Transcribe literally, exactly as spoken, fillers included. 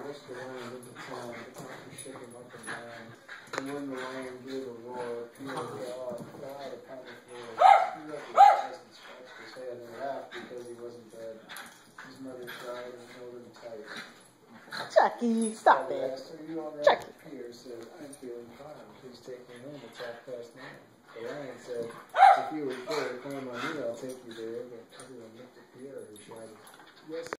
rushed the lion into town. The doctor shook him up and down. And when the lion gave a roar, Pierre fell out, fell out upon the floor. He rubbed his eyes and scratched his head and laughed because he wasn't dead. His mother cried and held him tight. Chucky, stop Father it. asked, "Are you all right?" Chucky. Pierre said, "I'm feeling fine. Please take me home. It's half past nine." The lion said, "If you would care to climb on me, I'll take you there." But everyone looked at Pierre, who shouted, "Yes."